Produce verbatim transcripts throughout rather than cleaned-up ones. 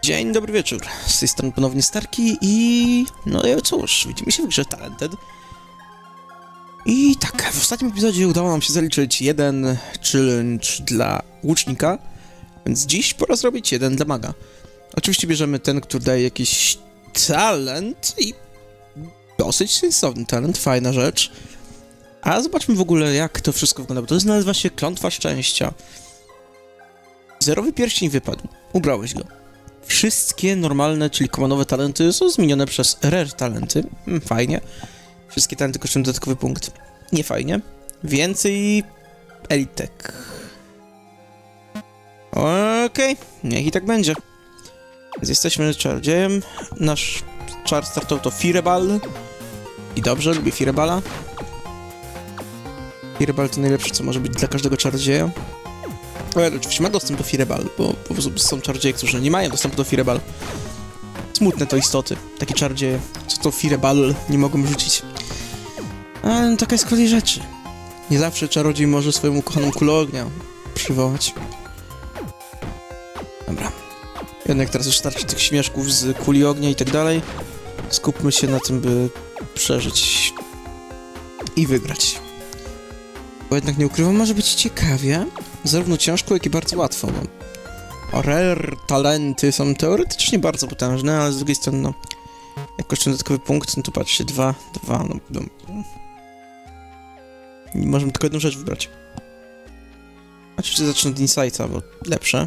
Dzień dobry wieczór, z tej strony ponownie Starki i... no i cóż, widzimy się w grze Talented. I tak, w ostatnim epizodzie udało nam się zaliczyć jeden challenge dla łucznika, więc dziś pora zrobić jeden dla maga. Oczywiście bierzemy ten, który daje jakiś talent i dosyć sensowny talent, fajna rzecz. A zobaczmy w ogóle, jak to wszystko wygląda, bo to nazywa się Klątwa Szczęścia. Zerowy pierścień wypadł, ubrałeś go. Wszystkie normalne, czyli komanowe talenty są zmienione przez rare talenty. Hmm, fajnie. Wszystkie talenty kosztują dodatkowy punkt. Nie fajnie. Więcej elitek. Okej, okay. Niech i tak będzie. Więc jesteśmy czarodziejem. Nasz czar startował to Fireball. I dobrze, lubię Fireballa. Fireball to najlepsze, co może być dla każdego czarodzieja. Ale oczywiście ma dostęp do Fireball, bo, bo są czarodzieje, którzy nie mają dostępu do Fireball. Smutne to istoty, takie czarodzieje, co to Fireball nie mogą rzucić. Ale no, taka jest kolej rzeczy. Nie zawsze czarodziej może swoją ukochaną kulę ognia przywołać. Dobra. Jednak teraz już starczy tych śmieszków z kuli ognia i tak dalej. Skupmy się na tym, by przeżyć i wygrać. Bo jednak nie ukrywam, może być ciekawie. Zarówno ciężko, jak i bardzo łatwo. No. Rare talenty są teoretycznie bardzo potężne, ale z drugiej strony, no, jak kosztują dodatkowy punkt, no to patrzcie, dwa, dwa, no, no. Możemy tylko jedną rzecz wybrać. Oczywiście zacznę od Insighta, bo lepsze.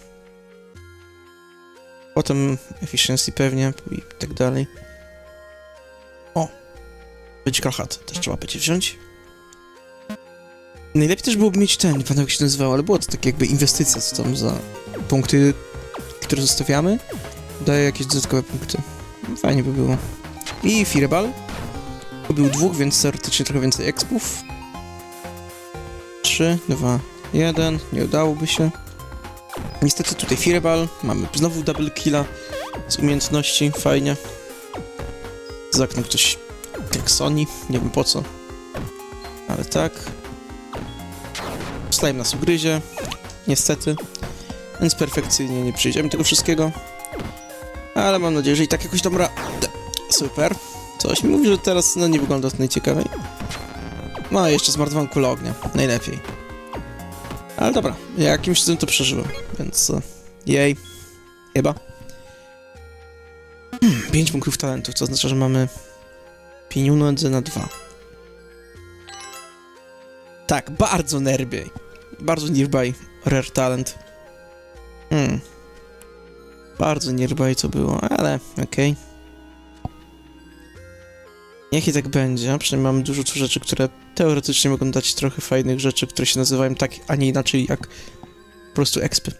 Potem Efficiency pewnie i tak dalej. O! Magical Hat, też trzeba będzie wziąć. Najlepiej też byłoby mieć ten, nie pamiętam jak się nazywało, ale było to takie jakby inwestycja, co tam za punkty, które zostawiamy, daje jakieś dodatkowe punkty. Fajnie by było. I Fireball. Był dwóch, więc teoretycznie trochę więcej expów. trzy, dwa, jeden. Nie udałoby się. Niestety tutaj Fireball. Mamy znowu double killa z umiejętności. Fajnie. Za oknem ktoś jak Sony. Nie wiem po co. Ale tak. Slime nas ugryzie, niestety, więc perfekcyjnie nie przyjdziemy tego wszystkiego, ale mam nadzieję, że i tak jakoś dam radę. Super. Coś mi mówi, że teraz no nie wygląda to najciekawiej. No i jeszcze zmarnowałem kulę ognia, najlepiej. Ale dobra, jakimś cudem to przeżyłem, więc jej, chyba. Hmm, pięć punktów talentów, co oznacza, że mamy pieniądze na dwa. Tak, bardzo nearby. Bardzo nearby rare talent. Hmm. Bardzo nearby to było, ale okej. Okay. Niech i tak będzie, przynajmniej mamy dużo tu rzeczy, które teoretycznie mogą dać trochę fajnych rzeczy, które się nazywają tak, a nie inaczej jak po prostu expy.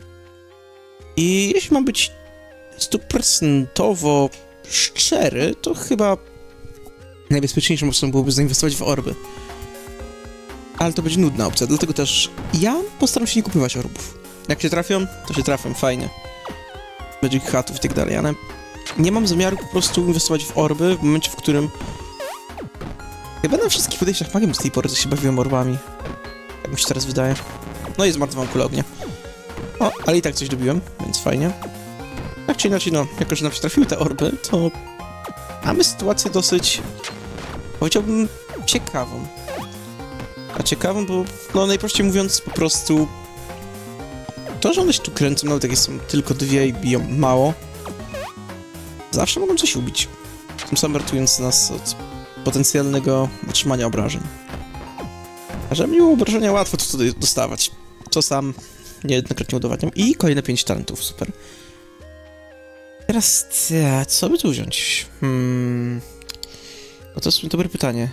I jeśli mam być stuprocentowo szczery, to chyba najbezpieczniejszą opcją byłoby zainwestować w orby. Ale to będzie nudna opcja, dlatego też ja postaram się nie kupować orbów. Jak się trafią, to się trafią, fajnie. Magic Hatów i tak dalej, ale nie mam zamiaru po prostu inwestować w orby w momencie, w którym... Chyba na wszystkich podejściach magiem z tej pory to się bawiłem orbami. Jak mi się teraz wydaje. No i zmarnowałem kulę ognia. O, ale i tak coś dobiłem, więc fajnie. Tak czy inaczej, no, jako że nam się trafiły te orby, to mamy sytuację dosyć, powiedziałbym, ciekawą. A ciekawą, bo, no najprościej mówiąc, po prostu to, że one się tu kręcą, nawet jak są tylko dwie i biją mało, zawsze mogą coś ubić. Tym samym ratując nas od potencjalnego otrzymania obrażeń. A że mimo obrażenia łatwo to tutaj dostawać, co sam niejednokrotnie udowadniam. I kolejne pięć talentów, super. Teraz, co by tu wziąć? Hmm... No to jest dobre pytanie.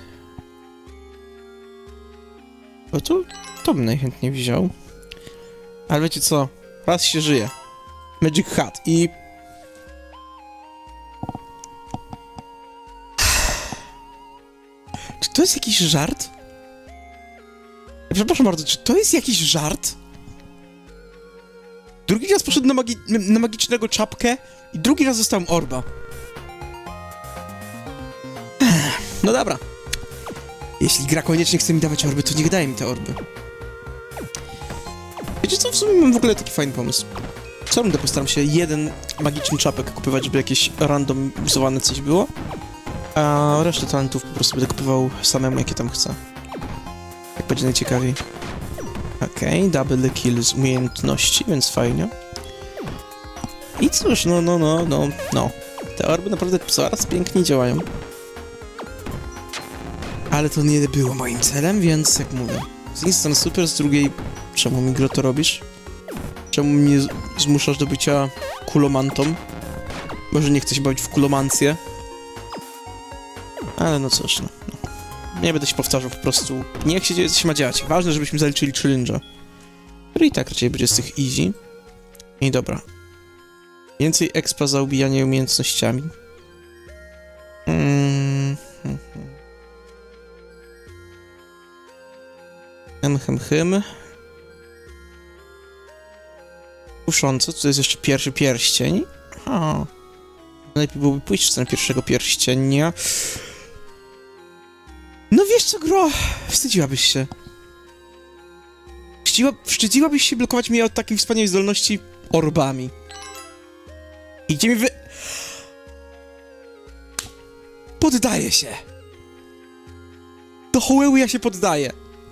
Bo to, to bym najchętniej wziął. Ale wiecie co? Raz się żyje. Magic Hat i... Czy to jest jakiś żart? Ja przepraszam bardzo, czy to jest jakiś żart? Drugi raz poszedłem na, magi na magicznego czapkę i drugi raz dostałem orba. No dobra. Jeśli gra koniecznie chce mi dawać orby, to niech daje mi te orby. Wiecie co? W sumie mam w ogóle taki fajny pomysł. Co rundę postaram się jeden magiczny czapek kupywać, żeby jakieś randomizowane coś było. A resztę talentów po prostu będę kupował samemu, jakie tam chcę. Jak będzie najciekawiej. Okej, okay, double kill z umiejętności, więc fajnie. I cóż, no, no, no, no, no. Te orby naprawdę coraz piękniej działają. Ale to nie było moim celem, więc jak mówię. Z jednej strony super, z drugiej... Czemu mi gro to robisz? Czemu mnie zmuszasz do bycia kulomantą? Może nie chcę się bawić w kulomancję? Ale no cóż, no. no. Nie będę się powtarzał, po prostu niech się dzieje, co się ma dziać. Ważne, żebyśmy zaliczyli challenge'a. Który i tak raczej będzie z tych easy. I dobra. Więcej expa za ubijanie umiejętnościami. Mm -hmm. Hem, hem, hem. Kusząco, to jest jeszcze pierwszy pierścień. O. Najlepiej byłoby pójść w stronę pierwszego pierścienia. No wiesz co, gro? Wstydziłabyś się. Wstydziła, wstydziłabyś się blokować mnie od takiej wspaniałej zdolności orbami. Idzie mi wy... Poddaję się. Do chołeły ja się poddaję.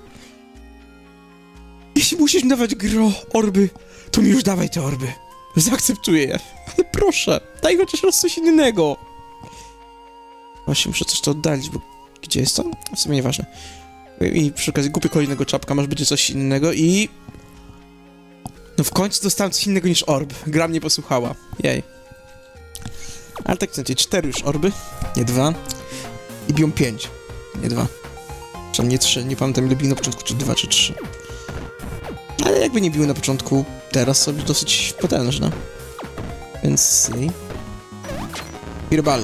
Jeśli musisz mi dawać, gro, orby, to mi już dawaj te orby. Zaakceptuję je. Ale proszę, daj chociaż raz coś innego. Właśnie muszę coś to oddalić, bo... Gdzie jest to? W sumie nieważne. I przy okazji kupię kolejnego czapka, masz będzie coś innego i... No w końcu dostałem coś innego niż orb. Gra mnie posłuchała. Jej. Ale tak chcecie, cztery już orby, nie dwa. I biją pięć, nie dwa. Przynajmniej nie trzy, nie pamiętam ile bił na początku, czy dwa, czy trzy. Ale jakby nie biły na początku, teraz są dosyć potężne. Więc... Fireball.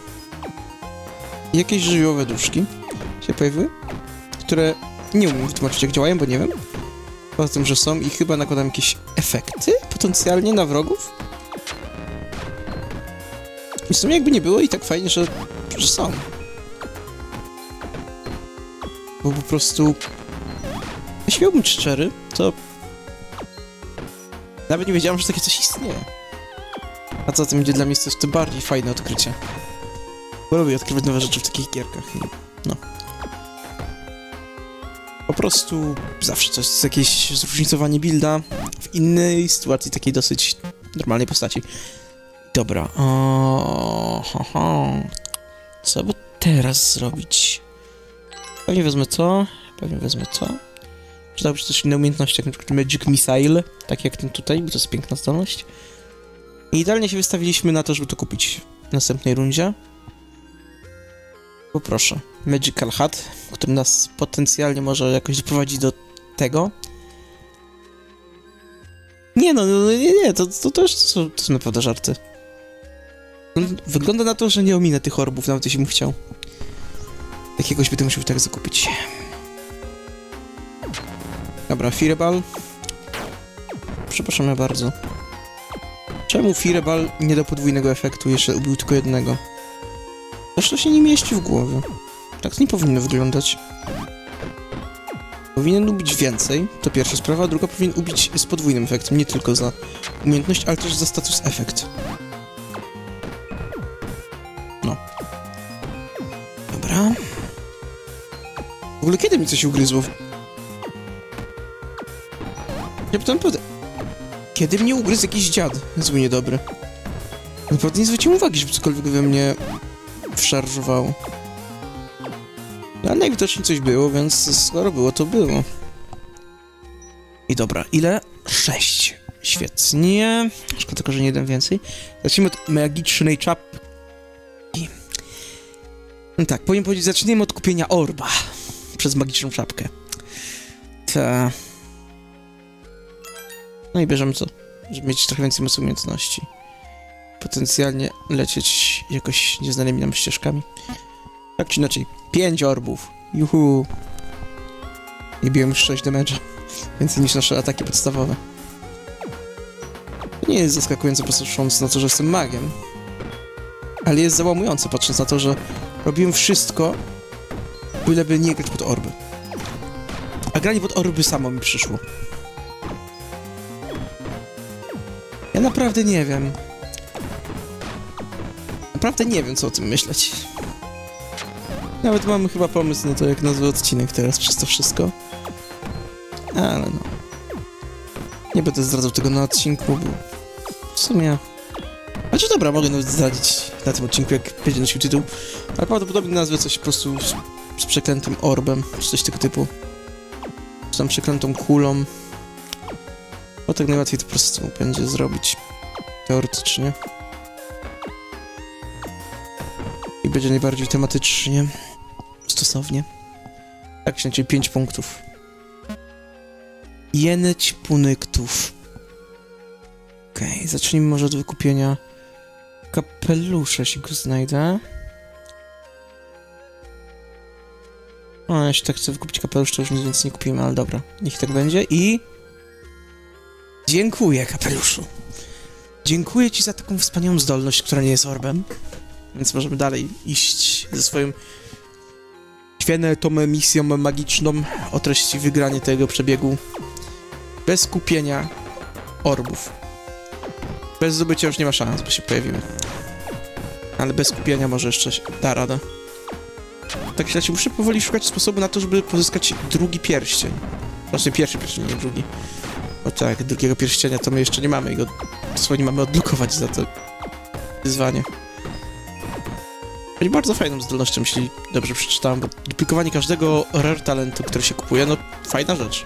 Jakieś żywiołowe duszki się pojawiły, które nie umiem wytłumaczyć jak działają, bo nie wiem. Poza tym, że są i chyba nakładam jakieś efekty potencjalnie na wrogów. I w sumie jakby nie było i tak fajnie, że, że są. Bo po prostu... Jeśli miałbym być szczery, to... Nawet nie wiedziałem, że takie coś istnieje. A co tym idzie, dla mnie jest to bardziej fajne odkrycie. Bo lubię odkrywać nowe rzeczy w takich gierkach i... no. Po prostu zawsze coś, to jest jakieś zróżnicowanie builda w innej sytuacji, takiej dosyć normalnej postaci. Dobra, o, ho, ho. Co by teraz zrobić? Pewnie wezmę to, pewnie wezmę to. Przydałoby się też inne umiejętności, jak na przykład Magic Missile, tak jak ten tutaj, bo to jest piękna zdolność. I idealnie się wystawiliśmy na to, żeby to kupić w następnej rundzie. Poproszę. Magical Hat, który nas potencjalnie może jakoś doprowadzić do tego. Nie no, no nie, nie, to, to, to, już, to, to są naprawdę żarty. Wygląda na to, że nie ominę tych orbów, nawet jeśli bym chciał. Jakiegoś będę musiał tak zakupić. Dobra, Fireball. Przepraszam ja bardzo. Czemu Fireball nie da podwójnego efektu, jeszcze ubił tylko jednego? Zresztą się nie mieści w głowie. Tak to nie powinno wyglądać. Powinien ubić więcej, to pierwsza sprawa, a druga powinien ubić z podwójnym efektem, nie tylko za umiejętność, ale też za status efekt. No. Dobra. W ogóle kiedy mi coś ugryzło? Ja pytam naprawdę... Kiedy mnie ugryzł jakiś dziad? Zły niedobry. Naprawdę nie zwróciłem uwagi, żeby cokolwiek we mnie wszarżowało. Ale najwidoczniej coś było, więc skoro było, to było. I dobra, ile? Sześć. Świetnie. Szkoda tylko, że nie jeden więcej. Zacznijmy od magicznej czapki. No tak, powinien powiedzieć, zaczniemy od kupienia orba. Przez magiczną czapkę. Ta. No i bierzemy co? Żeby mieć trochę więcej mocy umiejętności. Potencjalnie lecieć jakoś nieznanymi nam ścieżkami. Tak czy inaczej, pięć orbów. Juhu. I biłem już sześć damage'a. Więcej niż nasze ataki podstawowe. To nie jest zaskakujące, patrząc na to, że jestem magiem. Ale jest załamujące, patrząc na to, że robiłem wszystko, byleby nie grać pod orby. A granie pod orby samo mi przyszło. Ja naprawdę nie wiem. Naprawdę nie wiem, co o tym myśleć. Nawet mamy chyba pomysł na to, jak nazwę odcinek teraz przez to wszystko. Ale no. Nie będę zdradzał tego na odcinku, bo w sumie... Znaczy dobra, mogę nawet zdradzić na tym odcinku, jak będzie nosił tytuł. Ale prawdopodobnie nazwę coś po prostu z, z przeklętym orbem, czy coś tego typu. Czy tam przeklętą kulą. Bo tak najłatwiej to po prostu będzie zrobić. Teoretycznie. I będzie najbardziej tematycznie. Stosownie. Tak, czyli pięć punktów. Jeneć punktów. Okej, okay, zacznijmy może od wykupienia kapelusza, jeśli go znajdę. O, jeśli tak chcę wykupić kapelusz, to już nic więcej nie kupimy, ale dobra. Niech tak będzie i... Dziękuję, kapeluszu. Dziękuję ci za taką wspaniałą zdolność, która nie jest orbem. Więc możemy dalej iść ze swoją świetną misją magiczną o treści wygranie tego przebiegu bez kupienia orbów. Bez zdobycia już nie ma szans, bo się pojawiły. Ale bez kupienia może jeszcze da radę. Tak się muszę powoli szukać sposobu na to, żeby pozyskać drugi pierścień. Znaczy pierwszy pierścień, nie drugi. Bo tak, drugiego pierścienia to my jeszcze nie mamy i go dosłownie mamy odblokować za to wyzwanie. Będzie bardzo fajną zdolnością, jeśli dobrze przeczytałem, bo duplikowanie każdego rare talentu, który się kupuje, no fajna rzecz.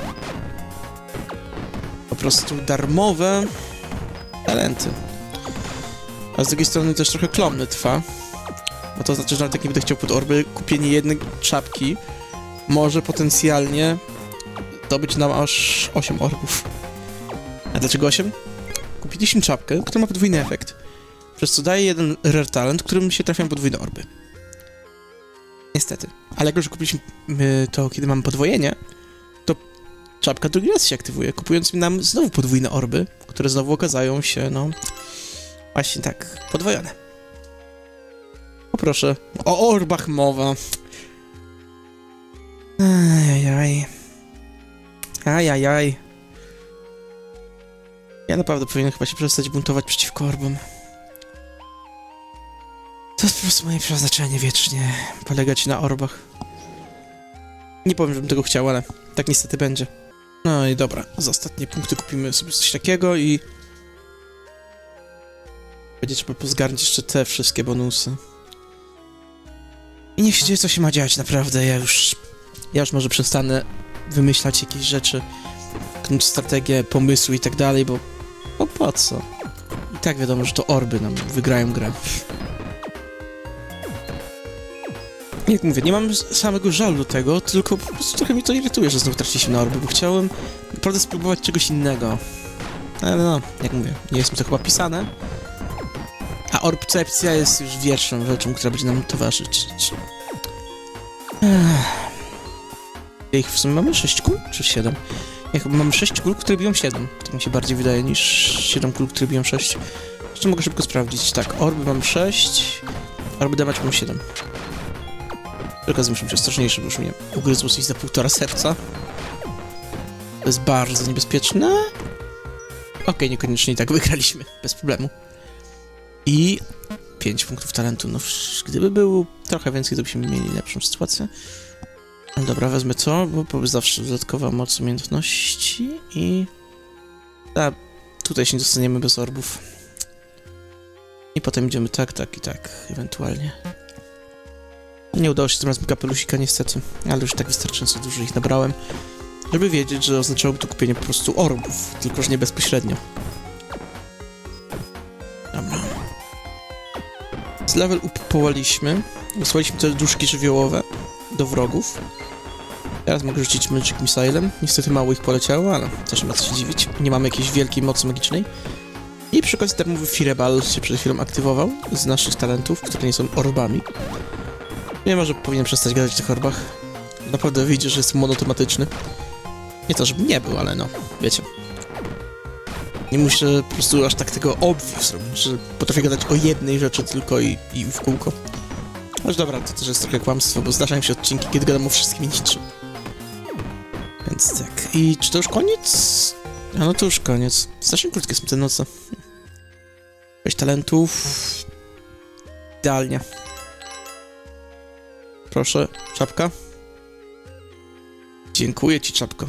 Po prostu darmowe talenty. A z drugiej strony też trochę klomny trwa. Bo to znaczy, że nawet jak nie będę chciał pod orby, kupienie jednej czapki może potencjalnie zdobyć nam aż osiem orbów. A dlaczego osiem? Kupiliśmy czapkę, która ma podwójny efekt. Przez co daje jeden rare talent, którym się trafiają podwójne orby. Niestety. Ale jak już kupiliśmy to, kiedy mamy podwojenie, to czapka drugi raz się aktywuje, kupując nam znowu podwójne orby, które znowu okazają się, no... Właśnie tak, podwojone. Poproszę. O orbach mowa. Ajajaj. Ajajaj. Ja naprawdę powinienem chyba się przestać buntować przeciwko orbom. To jest po prostu moje przeznaczenie wiecznie. Polegać na orbach. Nie powiem, żebym tego chciał, ale tak niestety będzie. No i dobra, za ostatnie punkty kupimy sobie coś takiego i... Będzie trzeba pozgarnić jeszcze te wszystkie bonusy. I niech się dzieje, co się ma dziać, naprawdę. Ja już... Ja już może przestanę wymyślać jakieś rzeczy, knąć strategię, pomysły i tak dalej, bo... Bo po co? I tak wiadomo, że to orby nam wygrają grę. Jak mówię, nie mam samego żalu do tego, tylko po prostu trochę mi to irytuje, że znowu traciliśmy na orby, bo chciałem naprawdę spróbować czegoś innego. Ale no, jak mówię, nie jest mi to chyba pisane. A orbcepcja jest już wieczną rzeczą, która będzie nam towarzyszyć. Ich w sumie mamy sześć kul, czy siedem? Ja chyba mamy sześć kul, które biją siedem. To mi się bardziej wydaje niż siedem kul, które biją sześć. Jeszcze mogę szybko sprawdzić. Tak, orby mam sześć, orby dawać mam siedem. Okazuje się, że ostrożniejszy, bo już mnie ugryzło coś za półtora serca. To jest bardzo niebezpieczne. Okej, okay, niekoniecznie i tak wygraliśmy, bez problemu. I pięć punktów talentu. No, gdyby był trochę więcej, to byśmy mieli lepszą sytuację. Ale dobra, wezmę to, bo zawsze dodatkowa moc umiejętności i... A, tutaj się nie dostaniemy bez orbów. I potem idziemy tak, tak i tak, ewentualnie. Nie udało się tym razem kapelusika niestety, ale już tak wystarczająco dużo ich nabrałem, żeby wiedzieć, że oznaczałoby to kupienie po prostu orbów, tylko że nie bezpośrednio. Dobra. Z level up połaliśmy, wysłaliśmy te duszki żywiołowe do wrogów. Teraz mogę rzucić Magic Missilem, niestety mało ich poleciało, ale też nie ma co się dziwić, nie mamy jakiejś wielkiej mocy magicznej. I przy okazji darmowy Fireball się przed chwilą aktywował z naszych talentów, które nie są orbami. Nie może powinien przestać gadać w tych orbach. Naprawdę widzisz, że jest monotematyczny. Nie to, żeby nie był, ale no, wiecie. Nie muszę po prostu aż tak tego obvious robić, że potrafię gadać o jednej rzeczy tylko i, i w kółko. Aż dobra, to też jest trochę kłamstwo, bo zdarzają się odcinki, kiedy gadam o wszystkim i niczym. Więc tak. I czy to już koniec? A no to już koniec. Strasznie krótkie są te noce. Sześć talentów. Idealnie. Proszę, czapka. Dziękuję ci, czapko.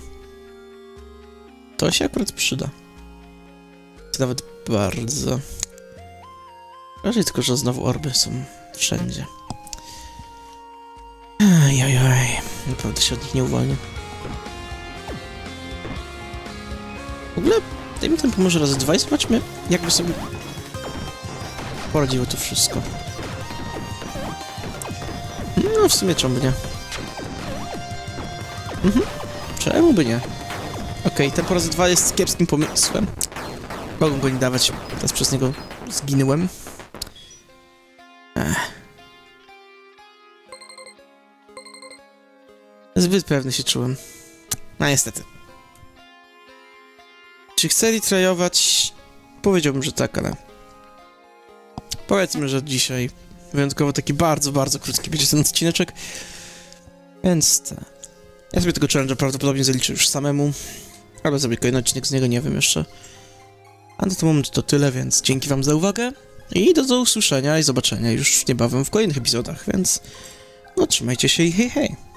To się akurat przyda. Nawet bardzo. Raczej tylko, że znowu orby są wszędzie. Ajajaj. Naprawdę się od nich nie uwolnię. W ogóle dajmy tempo może razy dwa i zobaczmy, jakby sobie poradziło to wszystko. No w sumie czemu by nie? Mhm. Czemu by nie? Okej, okay, tempo razy dwa jest kiepskim pomysłem. Mogą go nie dawać, teraz przez niego zginąłem. Ech. Zbyt pewny się czułem. No niestety. Czy chcę retryować? Powiedziałbym, że tak, ale... Powiedzmy, że dzisiaj wyjątkowo taki bardzo, bardzo krótki będzie ten odcineczek. Więc... Te... Ja sobie tego challenge'a prawdopodobnie zaliczę już samemu. Albo zrobię kolejny odcinek z niego, nie wiem jeszcze. A na ten moment to tyle, więc dzięki wam za uwagę. I do, do usłyszenia i zobaczenia już niebawem w kolejnych epizodach, więc... No trzymajcie się i hej hej!